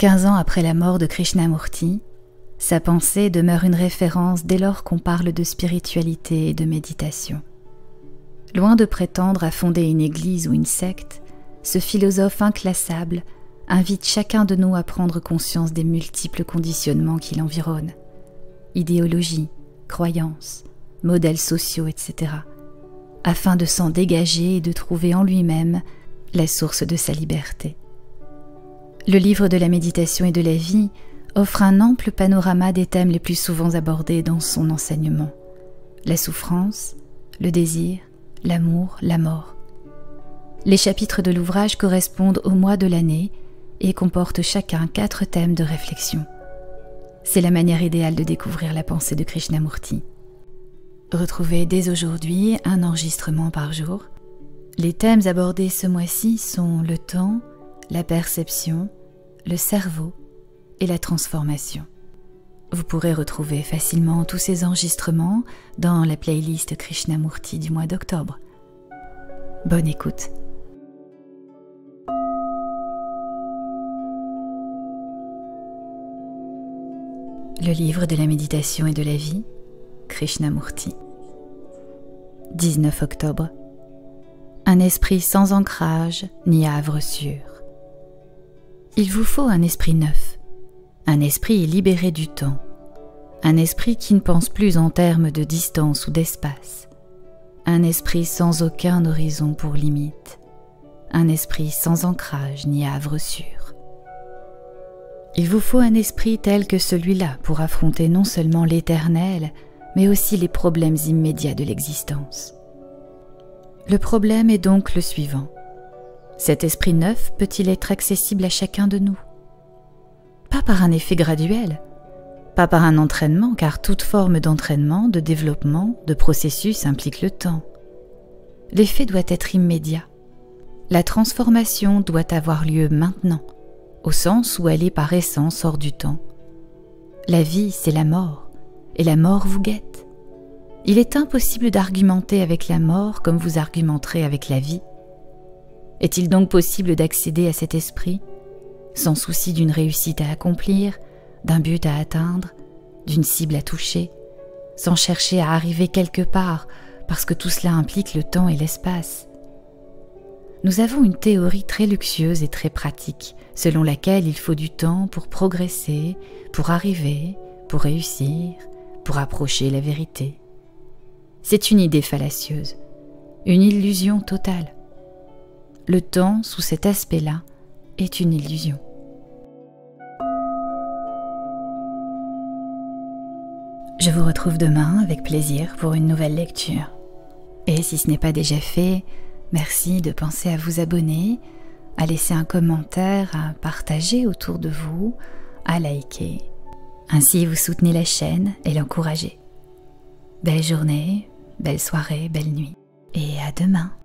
15 ans après la mort de Krishnamurti, sa pensée demeure une référence dès lors qu'on parle de spiritualité et de méditation. Loin de prétendre à fonder une église ou une secte, ce philosophe inclassable invite chacun de nous à prendre conscience des multiples conditionnements qui l'environnent, idéologies, croyances, modèles sociaux, etc., afin de s'en dégager et de trouver en lui-même la source de sa liberté. Le livre de la méditation et de la vie offre un ample panorama des thèmes les plus souvent abordés dans son enseignement: la souffrance, le désir, l'amour, la mort. Les chapitres de l'ouvrage correspondent au mois de l'année et comportent chacun 4 thèmes de réflexion. C'est la manière idéale de découvrir la pensée de Krishnamurti. Retrouvez dès aujourd'hui un enregistrement par jour. Les thèmes abordés ce mois-ci sont le temps, la perception, le cerveau et la transformation. Vous pourrez retrouver facilement tous ces enregistrements dans la playlist Krishnamurti du mois d'octobre. Bonne écoute. Le livre de la méditation et de la vie, Krishnamurti. 19 octobre. Un esprit sans ancrage ni havre sûr. Il vous faut un esprit neuf, un esprit libéré du temps, un esprit qui ne pense plus en termes de distance ou d'espace, un esprit sans aucun horizon pour limite, un esprit sans ancrage ni havre sûr. Il vous faut un esprit tel que celui-là pour affronter non seulement l'éternel, mais aussi les problèmes immédiats de l'existence. Le problème est donc le suivant. Cet esprit neuf peut-il être accessible à chacun de nous? Pas par un effet graduel, pas par un entraînement, car toute forme d'entraînement, de développement, de processus implique le temps. L'effet doit être immédiat. La transformation doit avoir lieu maintenant, au sens où elle est par essence hors du temps. La vie, c'est la mort, et la mort vous guette. Il est impossible d'argumenter avec la mort comme vous argumenterez avec la vie. Est-il donc possible d'accéder à cet esprit, sans souci d'une réussite à accomplir, d'un but à atteindre, d'une cible à toucher, sans chercher à arriver quelque part, parce que tout cela implique le temps et l'espace? Nous avons une théorie très luxueuse et très pratique, selon laquelle il faut du temps pour progresser, pour arriver, pour réussir, pour approcher la vérité. C'est une idée fallacieuse, une illusion totale. Le temps, sous cet aspect-là, est une illusion. Je vous retrouve demain avec plaisir pour une nouvelle lecture. Et si ce n'est pas déjà fait, merci de penser à vous abonner, à laisser un commentaire, à partager autour de vous, à liker. Ainsi vous soutenez la chaîne et l'encouragez. Belle journée, belle soirée, belle nuit. Et à demain.